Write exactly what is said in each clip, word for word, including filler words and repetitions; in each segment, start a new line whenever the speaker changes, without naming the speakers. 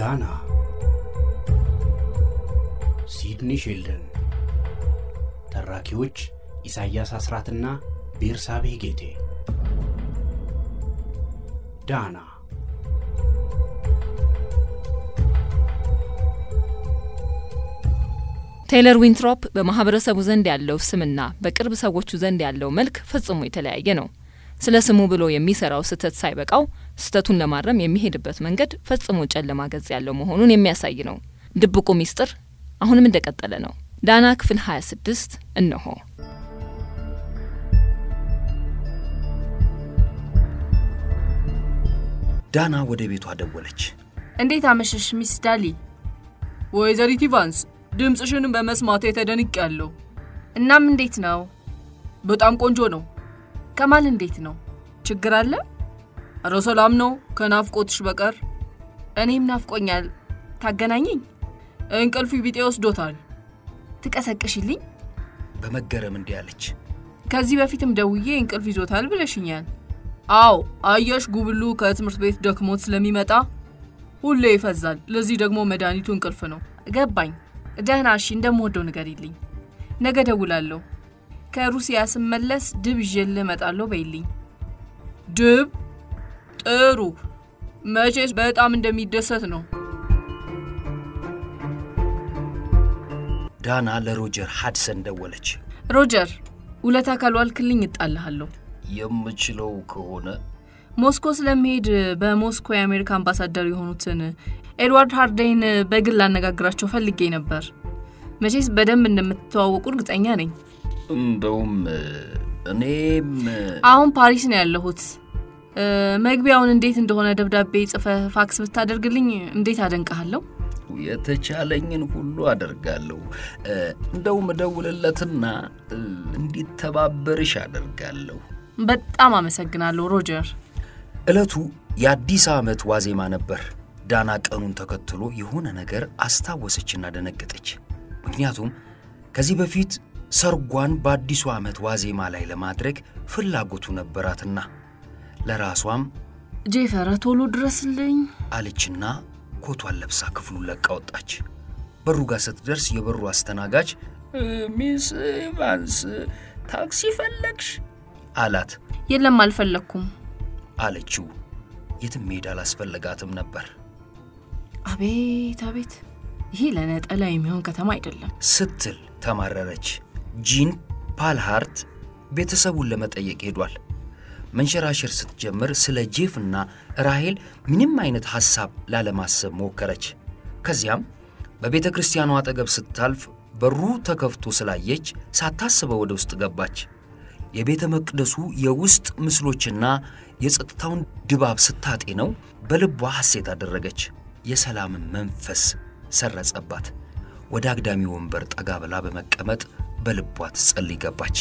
ዳና ሲድኒ ሼልደን ተራኪዎች ኢሳያስ አስራትና ቤርሳቤ ጌቴ ዳና
ቴይለር ዊንትሮፕ በማህበረሰቡ ዘንድ ያለው ስምና በቅርብ ሰዎቹ ዘንድ ያለው መልክ ፈጽሞ የተለያየ ነው። ስለ ስሙ ብሎ የሚሰራው ስተት ሳይበቃው ስተቱን ለማረም የሚሄድበት መንገድ ፈጽሞ ጨለማ ገጽ ያለው መሆኑን የሚያሳይ ነው። ድብቁ ሚስጥር አሁንም እንደቀጠለ ነው። ዳና ክፍል ሃያ ስድስት እነሆ።
ዳና ወደ ቤቷ ደወለች።
እንዴት አመሸሽ ሚስ ዳሊ? ወይዘሪት ኢቫንስ ድምጽሽን በመስማቴ ተደንቄያለሁ። እናም እንዴት ነው? በጣም ቆንጆ ነው። ከማል እንዴት ነው? ችግር አለ? ኧረ ሰላም ነው ከናፍቆትሽ በቀር። እኔም ናፍቆኛል። ታገናኘኝ? እንቅልፍ ቢጤ ወስዶታል። ትቀሰቅሽልኝ?
በመገረም እንዲህ አለች።
ከዚህ በፊትም ደውዬ እንቅልፍ ይዞታል ብለሽኛል። አው አየሽ ጉብሉ ከትምህርት ቤት ደክሞት ስለሚመጣ ሁሌ ይፈዛል። ለዚህ ደግሞ መድኃኒቱ እንቅልፍ ነው። ገባኝ። ደህና እሺ እንደምወደው ንገሪልኝ። ነገ ደውላለሁ። ከሩሲያ ስመለስ ድብ ይዤልህ እመጣለሁ በይልኝ። ድብ? ጥሩ። መቼስ በጣም እንደሚደሰት ነው።
ዳና ለሮጀር ሃድሰን ደወለች።
ሮጀር ውለታ ካልዋልክልኝ እጣልሃለሁ።
የምችለው ከሆነ
ሞስኮ ስለሚሄድ በሞስኮ የአሜሪካ አምባሳደር የሆኑትን ኤድዋርድ ሃርዴን በግል አነጋግራቸው ፈልጌ ነበር። መቼስ በደንብ እንደምትተዋወቁ እርግጠኛ ነኝ።
እንደውም እኔም
አሁን ፓሪስ ነው ያለሁት። መግቢያውን እንዴት እንደሆነ ደብዳቤ ጽፈህ ፋክስ ብታደርግልኝ እንዴት አደንቀሃለሁ።
የተቻለኝን ሁሉ አደርጋለሁ። እንደውም ደውልለትና እንዲተባበርሽ አደርጋለሁ።
በጣም አመሰግናለሁ ሮጀር።
እለቱ የአዲስ ዓመት ዋዜማ ነበር። ዳና ቀኑን ተከትሎ የሆነ ነገር አስታወሰችና ደነገጠች። ምክንያቱም ከዚህ በፊት ሰርጓን በአዲሱ ዓመት ዋዜማ ላይ ለማድረግ ፍላጎቱ ነበራትና ለራሷም
ጄፈራ ቶሎ ድረስልኝ አለችና
ኮቷን ለብሳ ክፍሉን ለቃ ወጣች። በሩ ጋር ስትደርስ የበሩ አስተናጋጅ ሚስ ኢቫንስ ታክሲ ፈለግሽ አላት።
የለም አልፈለኩም
አለችው። የትም ሄዳ አላስፈልጋትም ነበር።
አቤት አቤት ይሄ ለነጠላ የሚሆን ከተማ አይደለም
ስትል ተማረረች። ጂን ፓልሃርት ቤተሰቡን ለመጠየቅ ሄዷል። መንሸራሸር ስትጀምር ስለ ጄፍና ራሄል ምንም አይነት ሐሳብ ላለማሰብ ሞከረች። ከዚያም በቤተክርስቲያኗ አጠገብ ስታልፍ በሩ ተከፍቶ ስላየች ሳታስበው ወደ ውስጥ ገባች። የቤተ መቅደሱ የውስጥ ምስሎችና የጸጥታውን ድባብ ስታጤነው በልቧ ሐሴት አደረገች። የሰላም መንፈስ ሰረጸባት። ወደ አግዳሚ ወንበር ጠጋ ብላ በመቀመጥ በልቧ ትጸልይ ገባች።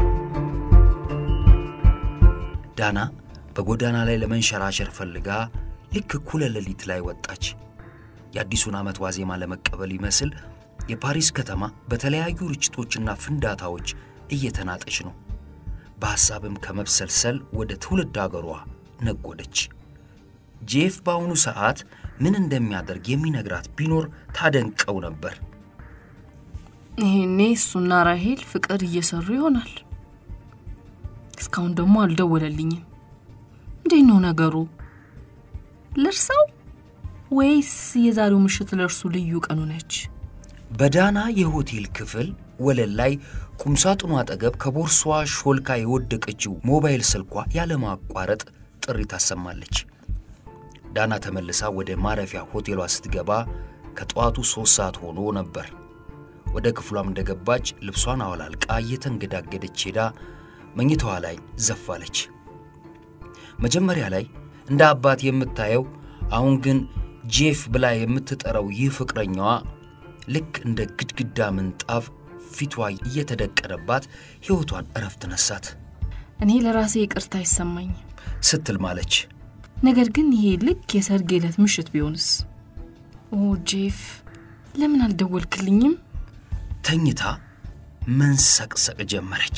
ዳና በጎዳና ላይ ለመንሸራሸር ፈልጋ ልክ ኩለ ሌሊት ላይ ወጣች። የአዲሱን ዓመት ዋዜማ ለመቀበል ይመስል የፓሪስ ከተማ በተለያዩ ርችቶችና ፍንዳታዎች እየተናጠች ነው። በሐሳብም ከመብሰልሰል ወደ ትውልድ አገሯ ነጎደች። ጄፍ ባሁኑ ሰዓት ምን እንደሚያደርግ የሚነግራት ቢኖር ታደንቀው ነበር።
ይሄኔ እሱና ራሄል ፍቅር እየሰሩ ይሆናል። እስካሁን ደግሞ አልደወለልኝም። እንዴት ነው ነገሩ? ለርሳው ወይስ የዛሬው ምሽት ለርሱ ልዩ ቀኑ ነች?
በዳና የሆቴል ክፍል ወለል ላይ ቁምሳጥኗ አጠገብ ከቦርሷ ሾልካ የወደቀችው ሞባይል ስልኳ ያለ ማቋረጥ ጥሪ ታሰማለች። ዳና ተመልሳ ወደ ማረፊያ ሆቴሏ ስትገባ ከጧቱ ሶስት ሰዓት ሆኖ ነበር። ወደ ክፍሏም እንደገባች ልብሷን አወላልቃ እየተንገዳገደች ሄዳ መኝታዋ ላይ ዘፋለች። መጀመሪያ ላይ እንደ አባት የምታየው አሁን ግን ጄፍ ብላ የምትጠራው ይህ ፍቅረኛዋ ልክ እንደ ግድግዳ ምንጣፍ ፊቷ እየተደቀነባት ሕይወቷን እረፍት ነሳት።
እኔ ለራሴ ይቅርታ ይሰማኝ
ስትል ማለች።
ነገር ግን ይሄ ልክ የሰርግ ዕለት ምሽት ቢሆንስ? ኦ ጄፍ ለምን አልደወልክልኝም?
ተኝታ መንሰቅሰቅ ጀመረች።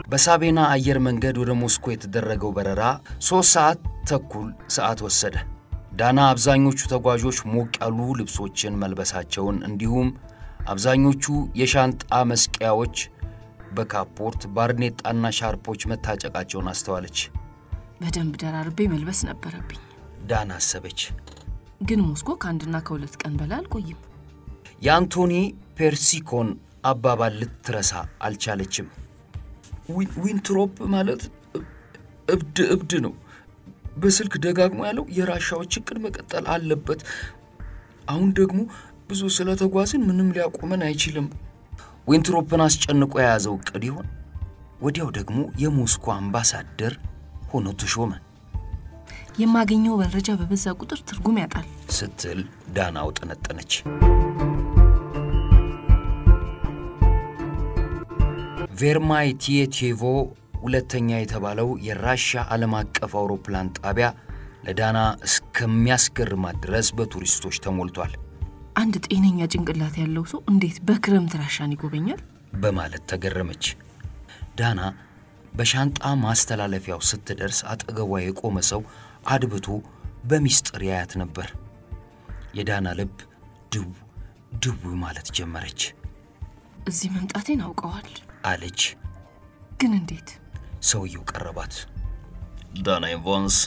በሳቤና አየር መንገድ ወደ ሞስኮ የተደረገው በረራ ሶስት ሰዓት ተኩል ሰዓት ወሰደ። ዳና አብዛኞቹ ተጓዦች ሞቅ ያሉ ልብሶችን መልበሳቸውን እንዲሁም አብዛኞቹ የሻንጣ መስቀያዎች በካፖርት ባርኔጣና ሻርፖች መታጨቃቸውን አስተዋለች።
በደንብ ደራርቤ መልበስ ነበረብኝ
ዳና አሰበች።
ግን ሞስኮ ከአንድና ከሁለት ቀን በላይ አልቆይም።
የአንቶኒ ፐርሲኮን አባባል ልትረሳ አልቻለችም። ዊንትሮፕ ማለት እብድ እብድ ነው። በስልክ ደጋግሞ ያለው የራሻዎች እቅድ መቀጠል አለበት። አሁን ደግሞ ብዙ ስለተጓዝን ምንም ሊያቆመን አይችልም። ዊንትሮፕን አስጨንቆ የያዘው እቅድ ይሆን? ወዲያው ደግሞ የሞስኮ አምባሳደር ሆኖ ተሾመ።
የማገኘው መረጃ በበዛ ቁጥር ትርጉም ያጣል
ስትል ዳናው ጠነጠነች። ቬርማይ ቲየቴቮ ሁለተኛ የተባለው የራሻ ዓለም አቀፍ አውሮፕላን ጣቢያ ለዳና እስከሚያስገርማት ድረስ በቱሪስቶች ተሞልቷል።
አንድ ጤነኛ ጭንቅላት ያለው ሰው እንዴት በክረምት ራሻን ይጎበኛል
በማለት ተገረመች። ዳና በሻንጣ ማስተላለፊያው ስትደርስ አጠገቧ የቆመ ሰው አድብቶ በሚስጥር ያያት ነበር። የዳና ልብ ድው ድው ማለት ጀመረች።
እዚህ መምጣቴን አውቀዋል
አለች።
ግን እንዴት?
ሰውየው ቀረባት። ዳና ኢቫንስ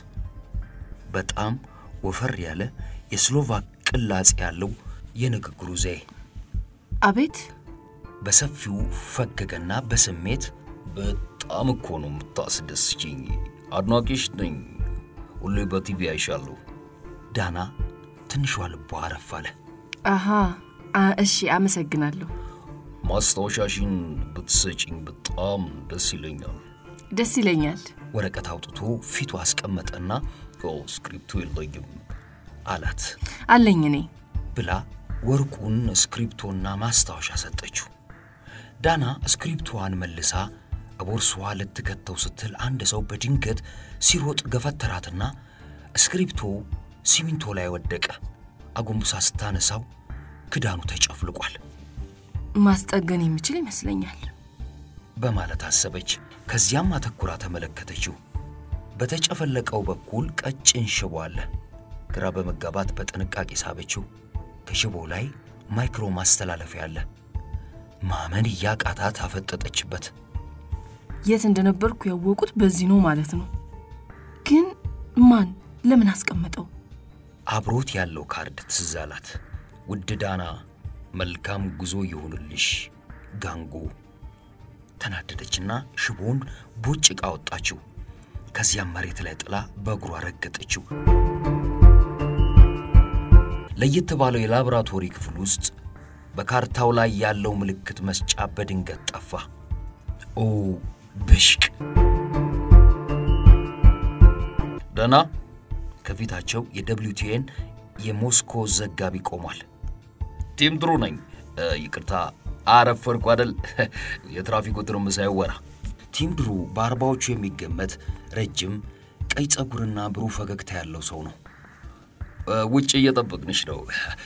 በጣም ወፈር ያለ የስሎቫክ ቅላጽ ያለው የንግግሩ ዘዬ።
አቤት።
በሰፊው ፈገገና በስሜት በጣም እኮ ነው የምታስደስችኝ፣ አድናቂሽ ነኝ፣ ሁሌ በቲቪ አይሻለሁ። ዳና ትንሿ ልቧ አረፍ አለ።
አሃ እሺ አመሰግናለሁ።
ማስታወሻሽን ብትሰጪኝ በጣም ደስ ይለኛል።
ደስ ይለኛል።
ወረቀት አውጥቶ ፊቱ አስቀመጠና ስክሪፕቱ የለኝም አላት።
አለኝ እኔ
ብላ ወርቁን ስክሪፕቶና ማስታወሻ ሰጠችው። ዳና ስክሪፕቶዋን መልሳ ቦርሳዋ ልትከተው ስትል አንድ ሰው በድንገት ሲሮጥ ገፈተራትና ስክሪፕቶ ሲሚንቶ ላይ ወደቀ። አጎንብሳ ስታነሳው ክዳኑ ተጨፍልቋል።
ማስጠገን የሚችል ይመስለኛል
በማለት አሰበች። ከዚያም አተኩራ ተመለከተችው። በተጨፈለቀው በኩል ቀጭን ሽቦ አለ። ግራ በመጋባት በጥንቃቄ ሳበችው። ከሽቦ ላይ ማይክሮ ማስተላለፊያ አለ። ማመን ያቃታት አፈጠጠችበት።
የት እንደነበርኩ ያወቁት በዚህ ነው ማለት ነው። ግን ማን ለምን አስቀመጠው?
አብሮት ያለው ካርድ ትዛላት። ውድ ዳና መልካም ጉዞ ይሁንልሽ ጋንጎ። ተናደደችና ሽቦን ቦጭቃ አወጣችው። ከዚያም መሬት ላይ ጥላ በእግሯ ረገጠችው። ለየት ባለው የላብራቶሪ ክፍል ውስጥ በካርታው ላይ ያለው ምልክት መስጫ በድንገት ጠፋ። ኦ ብሽቅ! ዳና ከፊታቸው የደብሊውቲኤን የሞስኮ ዘጋቢ ቆሟል። ቲምድሩ ነኝ፣ ይቅርታ አረፈርኩ አይደል? የትራፊክ ቁጥሩን ሳይወራ። ቲምድሩ በአርባዎቹ የሚገመት ረጅም ቀይ ጸጉርና ብሩህ ፈገግታ ያለው ሰው ነው። ውጭ እየጠበቅንሽ ነው።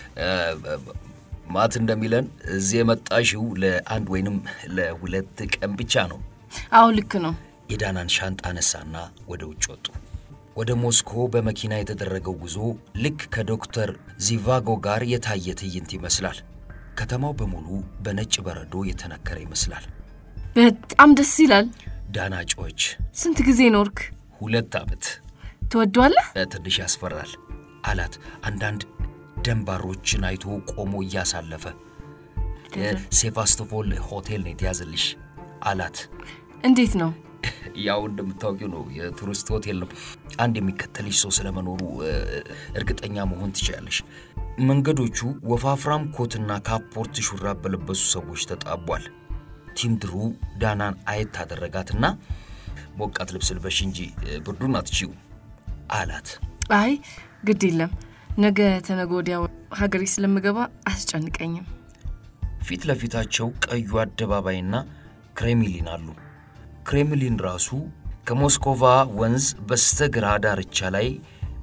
ማት እንደሚለን እዚህ የመጣሽው ለአንድ ወይንም ለሁለት ቀን ብቻ ነው።
አው ልክ ነው።
የዳናን ሻንጣ አነሳና ወደ ውጭ ወጡ። ወደ ሞስኮ በመኪና የተደረገው ጉዞ ልክ ከዶክተር ዚቫጎ ጋር የታየ ትዕይንት ይመስላል። ከተማው በሙሉ በነጭ በረዶ የተነከረ ይመስላል።
በጣም ደስ ይላል።
ዳና ጮች።
ስንት ጊዜ ኖርክ?
ሁለት ዓመት።
ትወደዋለህ?
ትንሽ ያስፈራል አላት። አንዳንድ ደንባሮችን አይቶ ቆሞ እያሳለፈ ሴቫስቶፖል ሆቴል ነው የተያዘልሽ አላት።
እንዴት ነው?
ያው እንደምታውቂው ነው የቱሪስት ሆቴል ነው። አንድ የሚከተልሽ ሰው ስለመኖሩ እርግጠኛ መሆን ትችያለሽ። መንገዶቹ ወፋፍራም ኮትና ካፖርት ሹራብ በለበሱ ሰዎች ተጣቧል። ቲምድሩ ዳናን አየት አደረጋትና ሞቃት ልብስ ልበሽ እንጂ ብርዱን አትችይው አላት።
አይ ግድ የለም፣ ነገ ተነጎዲያ ሀገሬ ስለምገባ አስጨንቀኝም።
ፊት ለፊታቸው ቀዩ አደባባይና ክሬምሊን አሉ። ክሬምሊን ራሱ ከሞስኮቫ ወንዝ በስተግራ ዳርቻ ላይ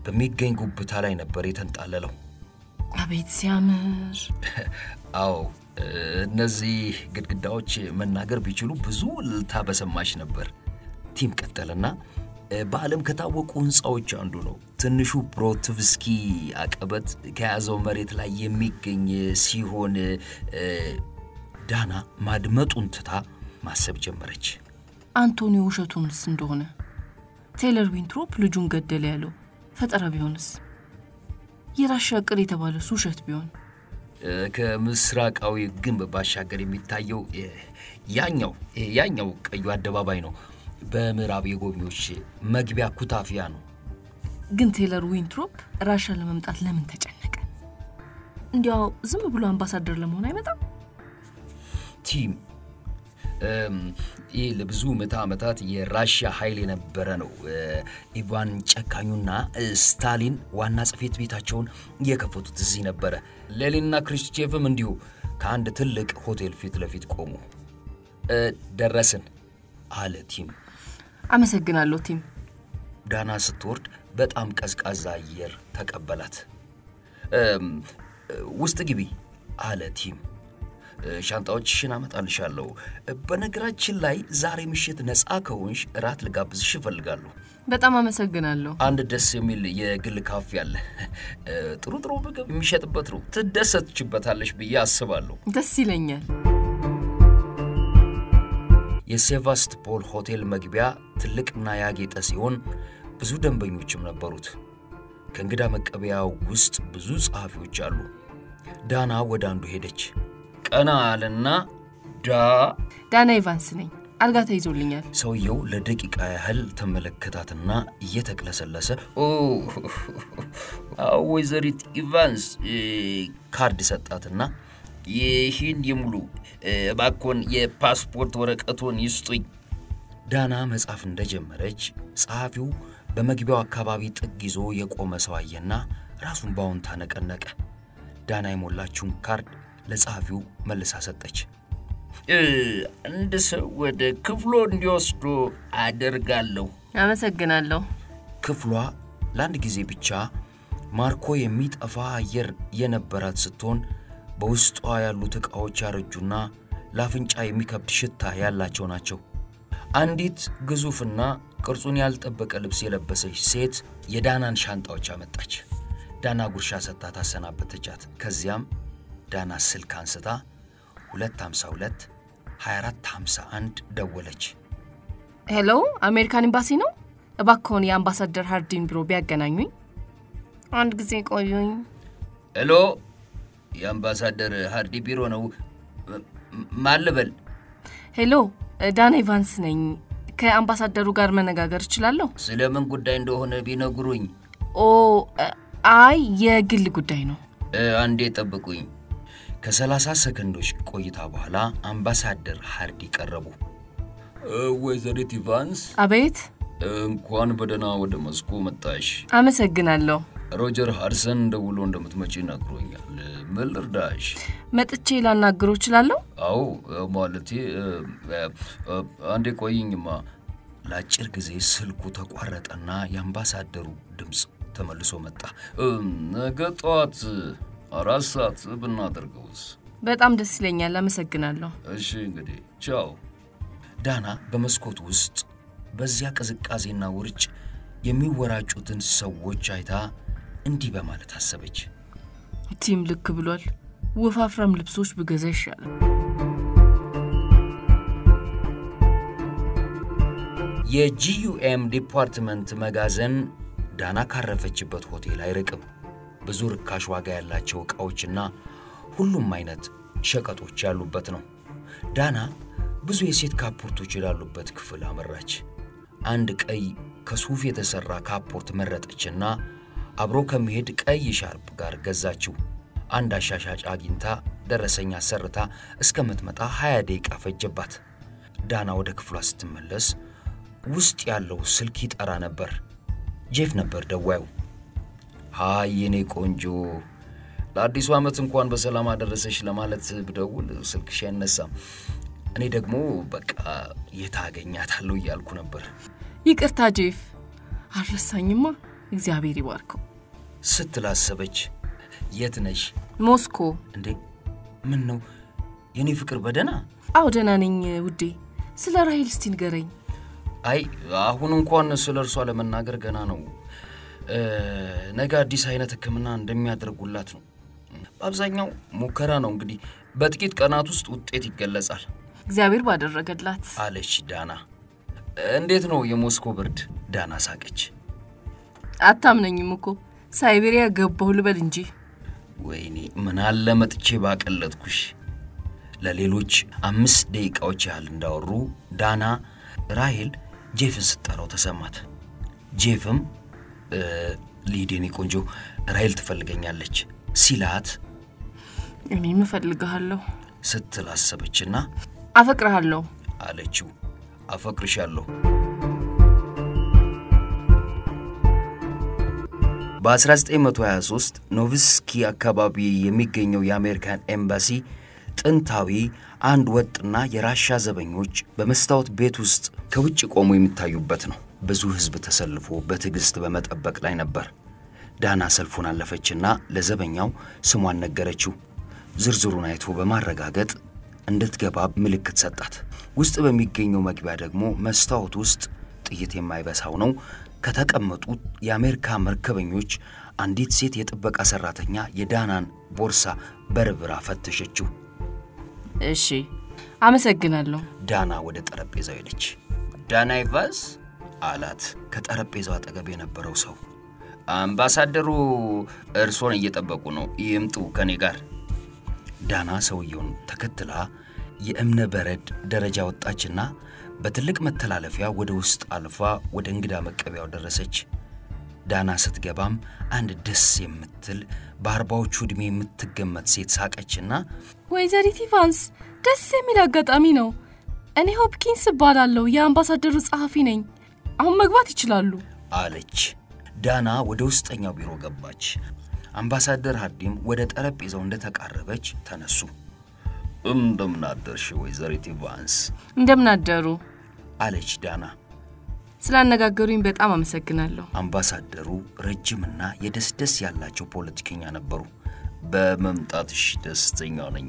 በሚገኝ ጉብታ ላይ ነበር የተንጣለለው።
አቤት ሲያምር!
አዎ እነዚህ ግድግዳዎች መናገር ቢችሉ ብዙ ልታ በሰማሽ ነበር። ቲም ቀጠለና በዓለም ከታወቁ ህንጻዎች አንዱ ነው። ትንሹ ብሮትቭስኪ አቀበት ከያዘው መሬት ላይ የሚገኝ ሲሆን ዳና ማድመጡን ትታ ማሰብ ጀመረች።
አንቶኒዮ ውሸቱንስ እንደሆነ ቴይለር ዊንትሮፕ ልጁን ገደለ ያለው ፈጠራ ቢሆንስ? የራሻ ቅር የተባለው ውሸት ቢሆን?
ከምስራቃዊ ግንብ ባሻገር የሚታየው ያኛው ያኛው ቀዩ አደባባይ ነው። በምዕራብ የጎብኚዎች መግቢያ ኩታፊያ ነው።
ግን ቴይለር ዊንትሮፕ ራሻ ለመምጣት ለምን ተጨነቀ? እንዲያው ዝም ብሎ አምባሳደር ለመሆን አይመጣም?
ቲም እም ይህ ለብዙ መቶ ዓመታት የራሺያ ኃይል የነበረ ነው። ኢቫን ጨካኙና ስታሊን ዋና ጽፌት ቤታቸውን የከፈቱት እዚህ ነበር። ሌኒንና ክሩሽቼቭም እንዲሁ ከአንድ ትልቅ ሆቴል ፊት ለፊት ቆሙ። ደረስን አለ ቲም።
አመሰግናለሁ ቲም።
ዳና ስትወርድ በጣም ቀዝቃዛ አየር ተቀበላት። ውስጥ ግቢ አለ ቲም። ሻንጣዎችሽን አመጣልሻለሁ። በነገራችን ላይ ዛሬ ምሽት ነፃ ከሆንሽ እራት ልጋብዝሽ እፈልጋለሁ።
በጣም አመሰግናለሁ።
አንድ ደስ የሚል የግል ካፌ አለ። ጥሩ ጥሩ ምግብ የሚሸጥበት ነው። ትደሰትችበታለሽ ብዬ አስባለሁ።
ደስ ይለኛል።
የሴቫስቶፖል ሆቴል መግቢያ ትልቅና ያጌጠ ሲሆን ብዙ ደንበኞችም ነበሩት። ከእንግዳ መቀበያው ውስጥ ብዙ ጸሐፊዎች አሉ። ዳና ወደ አንዱ ሄደች። ቀና አለና ዳ
ዳና ኢቫንስ ነኝ። አልጋ ተይዞልኛል።
ሰውየው ለደቂቃ ያህል ተመለከታትና እየተቅለሰለሰ ኦ ወይዘሪት ኢቫንስ ካርድ ሰጣትና ይህን ይሙሉ ባኮን የፓስፖርት ወረቀቱን ይስጡኝ። ዳና መጻፍ እንደጀመረች ጸሐፊው በመግቢያው አካባቢ ጥግ ይዞ የቆመ ሰው አየና ራሱን ባውንታ ነቀነቀ። ዳና የሞላችውን ካርድ ለጸሐፊው መልሳ ሰጠች። እንደ ሰው ወደ ክፍሎ እንዲወስዶ አደርጋለሁ።
አመሰግናለሁ።
ክፍሏ ለአንድ ጊዜ ብቻ ማርኮ የሚጠፋ አየር የነበራት ስትሆን በውስጧ ያሉት ዕቃዎች ያረጁና ላፍንጫ የሚከብድ ሽታ ያላቸው ናቸው። አንዲት ግዙፍና ቅርጹን ያልጠበቀ ልብስ የለበሰች ሴት የዳናን ሻንጣዎች አመጣች። ዳና ጉርሻ ሰጥታ ታሰናበተቻት። ከዚያም ዳና ስልክ አንስታ ሁለት ሃምሳ ሁለት ሃያ አራት ሃምሳ አንድ ደወለች።
ሄሎ፣ አሜሪካን ኤምባሲ ነው? እባክዎን የአምባሳደር ሃርዲን ቢሮ ቢያገናኙኝ። አንድ ጊዜ ቆዩኝ።
ሄሎ፣ የአምባሳደር ሃርዲ ቢሮ ነው። ማልበል?
ሄሎ፣ ዳና ኢቫንስ ነኝ። ከአምባሳደሩ ጋር መነጋገር እችላለሁ?
ስለምን ጉዳይ እንደሆነ ቢነግሩኝ።
ኦ አይ የግል ጉዳይ ነው።
አንዴ ጠብቁኝ። ከሰላሳ ሰከንዶች ቆይታ በኋላ አምባሳደር ሃርዲ ቀረቡ። ወይዘሪት ኢቫንስ።
አቤት።
እንኳን በደህና ወደ ሞስኮ መጣሽ።
አመሰግናለሁ።
ሮጀር ሃርሰን ደውሎ እንደምትመጪ ነግሮኛል። ምን ልርዳሽ?
መጥቼ ላናግረው እችላለሁ?
አዎ ማለቴ አንዴ ቆይኝማ። ለአጭር ጊዜ ስልኩ ተቋረጠና የአምባሳደሩ ድምጽ ተመልሶ መጣ። ነገ ጠዋት አራት ሰዓት ብናደርገውስ?
በጣም ደስ ይለኛል። አመሰግናለሁ።
እሺ እንግዲህ ቻው። ዳና በመስኮት ውስጥ በዚያ ቅዝቃዜና ውርጭ የሚወራጩትን ሰዎች አይታ እንዲህ በማለት አሰበች።
ቲም ልክ ብሏል። ወፋፍራም ልብሶች ብገዛ ይሻላል።
የጂዩኤም ዲፓርትመንት መጋዘን ዳና ካረፈችበት ሆቴል አይርቅም። ብዙ ርካሽ ዋጋ ያላቸው ዕቃዎችና ሁሉም አይነት ሸቀጦች ያሉበት ነው። ዳና ብዙ የሴት ካፖርቶች ያሉበት ክፍል አመራች። አንድ ቀይ ከሱፍ የተሰራ ካፖርት መረጠችና አብሮ ከመሄድ ቀይ ሻርፕ ጋር ገዛችው። አንድ አሻሻጭ አግኝታ ደረሰኛ ሰርታ እስከምትመጣ ሃያ ደቂቃ ፈጀባት። ዳና ወደ ክፍሏ ስትመለስ ውስጥ ያለው ስልክ ይጠራ ነበር። ጄፍ ነበር ደዋዩ። ሃይ የኔ ቆንጆ፣ ለአዲሱ ዓመት እንኳን በሰላም አደረሰሽ ለማለት ብደውል ስልክሽ አይነሳም። እኔ ደግሞ በቃ የታገኛታለሁ እያልኩ ነበር።
ይቅርታ ጄፍ፣ አልረሳኝማ። እግዚአብሔር ይባርከው
ስትላሰበች። የት ነሽ?
ሞስኮ።
እንዴ ምን ነው የኔ ፍቅር በደና?
አው ደና ነኝ ውዴ። ስለ ራሄል እስቲ ንገረኝ።
አይ አሁን እንኳን ስለ እርሷ ለመናገር ገና ነው። ነገ አዲስ አይነት ህክምና እንደሚያደርጉላት ነው። በአብዛኛው ሙከራ ነው እንግዲህ በጥቂት ቀናት ውስጥ ውጤት ይገለጻል።
እግዚአብሔር ባደረገላት
አለች ዳና። እንዴት ነው የሞስኮ ብርድ? ዳና ሳቀች።
አታምነኝም እኮ ሳይቤሪያ ገባሁ ልበል እንጂ።
ወይኔ ምን አለ መጥቼ ባቀለጥኩሽ። ለሌሎች አምስት ደቂቃዎች ያህል እንዳወሩ ዳና ራሄል ጄፍን ስትጠራው ተሰማት። ጄፍም ሊዲኒ ቆንጆ ራሄል ትፈልገኛለች ሲላት
እኔም እፈልግሃለሁ
ስትላሰበችና
አፈቅርሃለሁ
አለችው። አፈቅርሻለሁ። በ1923 ኖቭስኪ አካባቢ የሚገኘው የአሜሪካን ኤምባሲ ጥንታዊ አንድ ወጥና የራሻ ዘበኞች በመስታወት ቤት ውስጥ ከውጭ ቆሞ የሚታዩበት ነው። ብዙ ህዝብ ተሰልፎ በትግስት በመጠበቅ ላይ ነበር። ዳና ሰልፉን አለፈችና ለዘበኛው ስሟን ነገረችው። ዝርዝሩን አይቶ በማረጋገጥ እንድትገባ ምልክት ሰጣት። ውስጥ በሚገኘው መግቢያ ደግሞ መስታወት ውስጥ ጥይት የማይበሳው ነው ከተቀመጡ የአሜሪካ መርከበኞች አንዲት ሴት የጥበቃ ሰራተኛ የዳናን ቦርሳ በርብራ ፈተሸችው።
እሺ አመሰግናለሁ።
ዳና ወደ ጠረጴዛው ሄደች። ዳና ይቫስ አላት ከጠረጴዛው አጠገብ የነበረው ሰው። አምባሳደሩ እርሶን እየጠበቁ ነው፣ ይምጡ ከኔ ጋር። ዳና ሰውየውን ተከትላ የእምነ በረድ ደረጃ ወጣችና በትልቅ መተላለፊያ ወደ ውስጥ አልፋ ወደ እንግዳ መቀበያው ደረሰች። ዳና ስትገባም አንድ ደስ የምትል በአርባዎቹ ዕድሜ የምትገመት ሴት ሳቀችና
ወይዘሪት ኢቫንስ ደስ የሚል አጋጣሚ ነው። እኔ ሆፕኪንስ እባላለሁ፣ የአምባሳደሩ ጸሐፊ ነኝ። አሁን መግባት ይችላሉ
አለች። ዳና ወደ ውስጠኛው ቢሮ ገባች። አምባሳደር ሃርዲም ወደ ጠረጴዛው እንደተቃረበች ተነሱ። እንደምን አደርሽ ወይዘሪት ኢቫንስ?
እንደምን አደሩ
አለች ዳና።
ስላነጋገሩኝ በጣም አመሰግናለሁ።
አምባሳደሩ ረጅምና የደስደስ ያላቸው ፖለቲከኛ ነበሩ። በመምጣትሽ ደስተኛ ነኝ።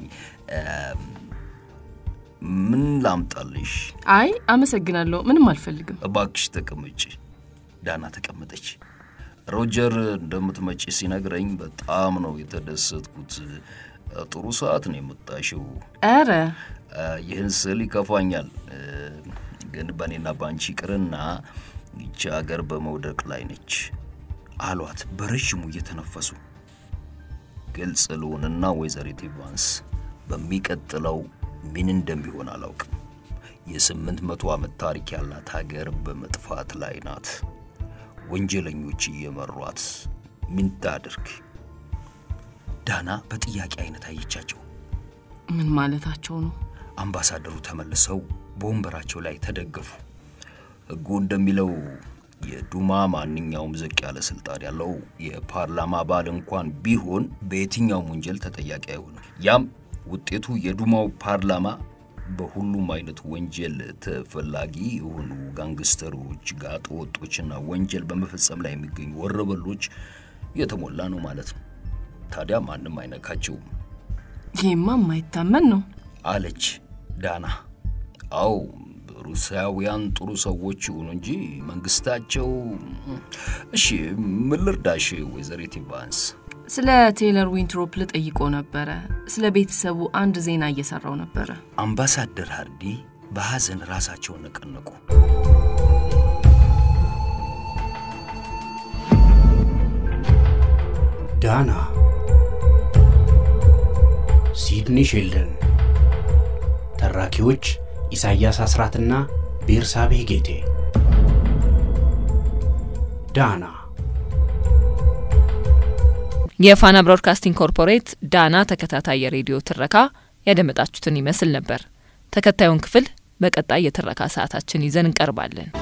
ምን ላምጣልሽ?
አይ አመሰግናለሁ፣ ምንም አልፈልግም።
እባክሽ ተቀመጪ። ዳና ተቀመጠች። ሮጀር እንደምትመጪ ሲነግረኝ በጣም ነው የተደሰትኩት። ጥሩ ሰዓት ነው የመጣሽው።
አረ
ይህን ስል ይከፋኛል፣ ግን በኔና ባንቺ ቅርና ይቺ ሀገር በመውደቅ ላይ ነች አሏት በረጅሙ እየተነፈሱ። ግልጽ ልሁንና ወይዘሪት ኢቫንስ በሚቀጥለው ምን እንደሚሆን አላውቅም። የስምንት መቶ ዓመት ታሪክ ያላት ሀገር በመጥፋት ላይ ናት። ወንጀለኞች እየመሯት ምን ታድርግ? ዳና በጥያቄ አይነት አየቻቸው።
ምን ማለታቸው ነው?
አምባሳደሩ ተመልሰው በወንበራቸው ላይ ተደገፉ። ሕጉ እንደሚለው የዱማ ማንኛውም ዝቅ ያለ ስልጣን ያለው የፓርላማ አባል እንኳን ቢሆን በየትኛው ወንጀል ተጠያቂ አይሆንም። ያም ውጤቱ የዱማው ፓርላማ በሁሉም አይነት ወንጀል ተፈላጊ የሆኑ ጋንግስተሮች፣ ጋጠወጦችና ወንጀል በመፈጸም ላይ የሚገኙ ወረበሎች የተሞላ ነው ማለት ነው። ታዲያ ማንንም አይነካቸውም።
ይሄማ ማይታመን ነው
አለች ዳና። አው ሩሲያውያን ጥሩ ሰዎች ይሁኑ እንጂ መንግስታቸው። እሺ ምን ልርዳሽ ወይዘሪት ኢቫንስ?
ስለ ቴይለር ዊንትሮፕ ልጠይቆ ነበር። ስለ ቤተሰቡ አንድ ዜና እየሰራው ነበር።
አምባሳደር ሃርዲ በሐዘን ራሳቸውን ነቀነቁ።
ዳና ሲድኒ ሼልደን፣ ተራኪዎች ኢሳያስ አስራትና ቤርሳቤ ጌቴ። ዳና
የፋና ብሮድካስቲንግ ኮርፖሬት ዳና ተከታታይ የሬዲዮ ትረካ ያደመጣችሁትን ይመስል ነበር። ተከታዩን ክፍል በቀጣይ የትረካ ሰዓታችን ይዘን እንቀርባለን።